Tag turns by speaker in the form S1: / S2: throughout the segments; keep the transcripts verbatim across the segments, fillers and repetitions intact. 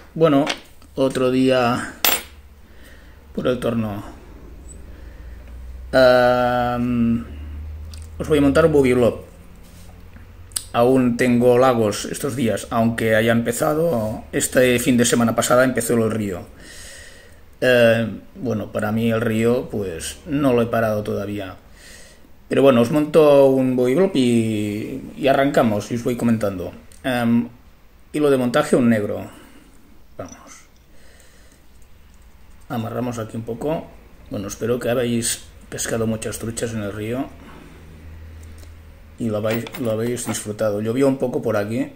S1: Bueno, otro día por el torno. Um, os voy a montar un boogie blob. Aún tengo lagos estos días, aunque haya empezado. Este fin de semana pasada empezó el río. Uh, bueno, para mí el río, pues no lo he parado todavía. Pero bueno, os monto un boogie blob y, y arrancamos y os voy comentando. Um, hilo de montaje, un negro. Vamos. Amarramos aquí un poco. Bueno, espero que habéis pescado muchas truchas en el río y lo habéis, lo habéis disfrutado. Llovió un poco por aquí.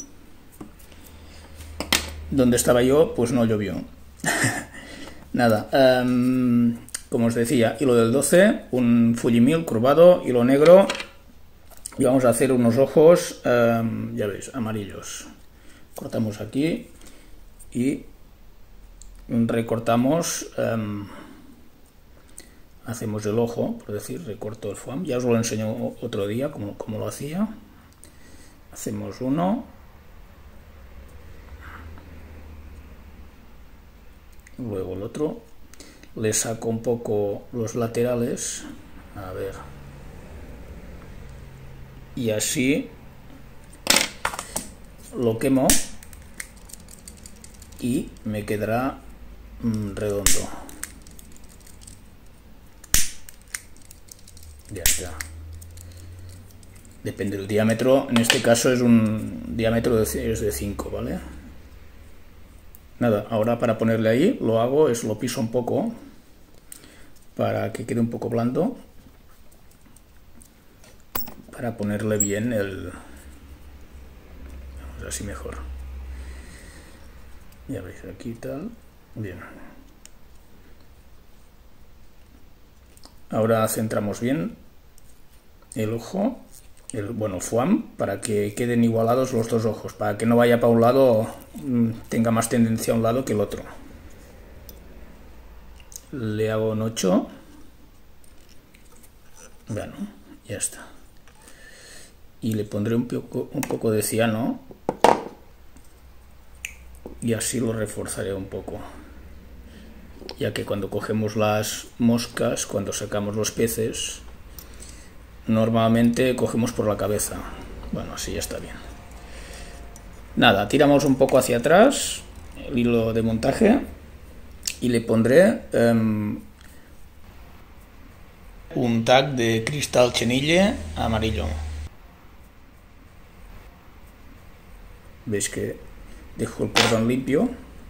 S1: Donde estaba yo, pues no llovió. Nada. Um, como os decía, hilo del doce, un Fujimil curvado, hilo negro. Y vamos a hacer unos ojos, um, ya veis, amarillos. Cortamos aquí y recortamos, um, hacemos el ojo, por decir, recorto el foam. Ya os lo enseño otro día como, como lo hacía. Hacemos uno, luego el otro. Le saco un poco los laterales, a ver, y así lo quemo y me quedará mmm, redondo. Ya está. Depende del diámetro. En este caso es un diámetro de, es de cinco, ¿vale? Nada, ahora para ponerle ahí lo hago es lo piso un poco para que quede un poco blando, para ponerle bien el, vamos, así mejor. Ya veis aquí tal, bien. Ahora centramos bien el ojo, el bueno foam, para que queden igualados los dos ojos, para que no vaya para un lado, tenga más tendencia a un lado que el otro. Le hago un ocho. Bueno, ya está. Y le pondré un poco, un poco de ciano y así lo reforzaré un poco, ya que cuando cogemos las moscas, cuando sacamos los peces, normalmente cogemos por la cabeza. Bueno, así ya está bien. Nada, tiramos un poco hacia atrás el hilo de montaje y le pondré um, un tag de cristal chenille amarillo. Veis que dejo el cordón limpio.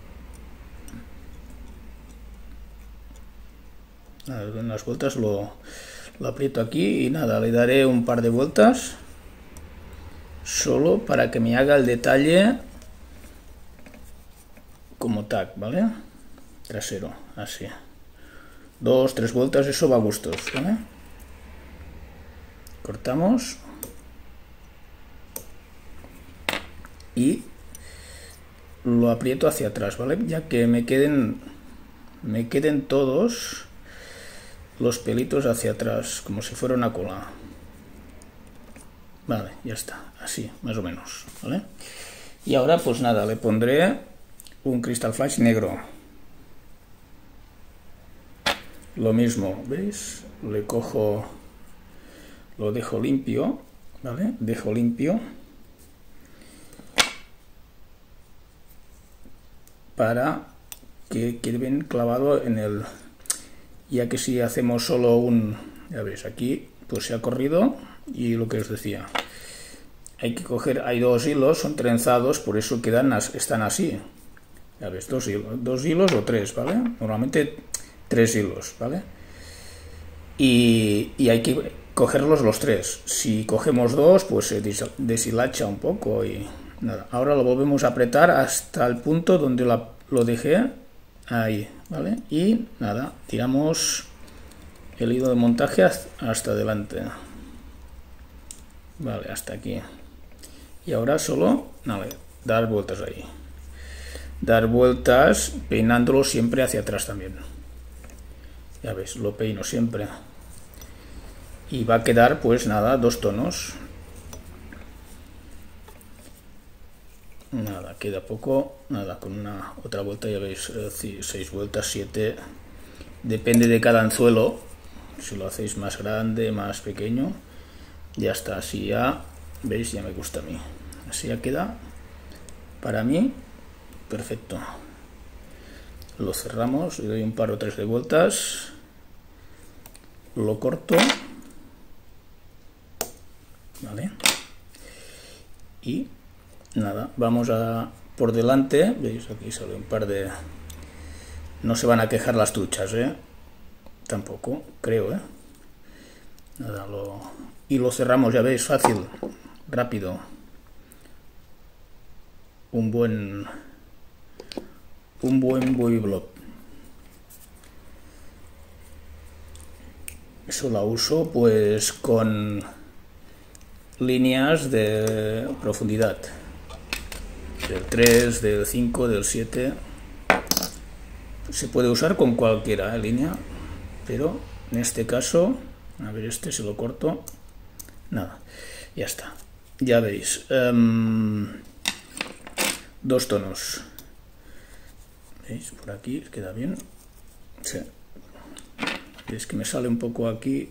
S1: Nada, unas vueltas lo, lo aprieto aquí y nada, le daré un par de vueltas solo para que me haga el detalle como tag, ¿vale? Trasero, así. Dos, tres vueltas, eso va a gustos, ¿vale? Cortamos. Y lo aprieto hacia atrás, ¿vale? Ya que me queden, me queden todos los pelitos hacia atrás, como si fuera una cola. Vale, ya está, así, más o menos, ¿vale? Y ahora, pues nada, le pondré un Crystal Flash negro. Lo mismo, ¿veis? Le cojo, lo dejo limpio, ¿vale? Dejo limpio para que quede bien clavado en el, ya que si hacemos solo un, ya veis, aquí pues se ha corrido. Y lo que os decía, hay que coger, hay dos hilos, son trenzados, por eso quedan, están así, ya ves, dos hilos, dos hilos o tres, ¿vale? Normalmente tres hilos, ¿vale? Y, y hay que cogerlos los tres. Si cogemos dos, pues se deshilacha un poco y nada. Ahora lo volvemos a apretar hasta el punto donde la, lo dejé, ahí, ¿vale? Y nada, tiramos el hilo de montaje hasta adelante. Vale, hasta aquí. Y ahora solo, nada, dar vueltas ahí. Dar vueltas peinándolo siempre hacia atrás también. Ya ves, lo peino siempre. Y va a quedar, pues nada, dos tonos. Nada, queda poco. Nada, con una otra vuelta ya veis, eh, seis vueltas, siete. Depende de cada anzuelo. Si lo hacéis más grande, más pequeño, ya está. Así ya, veis, ya me gusta a mí. Así ya queda, para mí, perfecto. Lo cerramos, le doy un par o tres de vueltas. Lo corto. Vale. Y nada, vamos a por delante. Veis, aquí sale un par de... No se van a quejar las truchas, ¿eh? Tampoco, creo, ¿eh? Nada, lo... Y lo cerramos, ya veis, fácil, rápido. Un buen... Un buen Bobby Block. Eso la uso, pues, con líneas de profundidad. Del tres, del cinco, del siete... Se puede usar con cualquiera, ¿eh? Línea, pero en este caso, a ver, este se lo corto, nada, ya está, ya veis, um, dos tonos, veis, por aquí queda bien, sí. Es que me sale un poco aquí,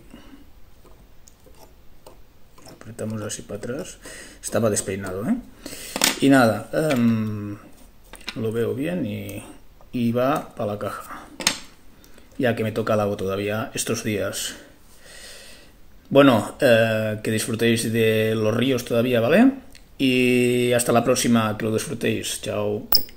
S1: apretamos así para atrás, estaba despeinado, ¿eh? Y nada, um, lo veo bien y... y va para la caja, ya que me toca lago todavía estos días. Bueno, eh, que disfrutéis de los ríos todavía, ¿vale? Y hasta la próxima, que lo disfrutéis. Chao.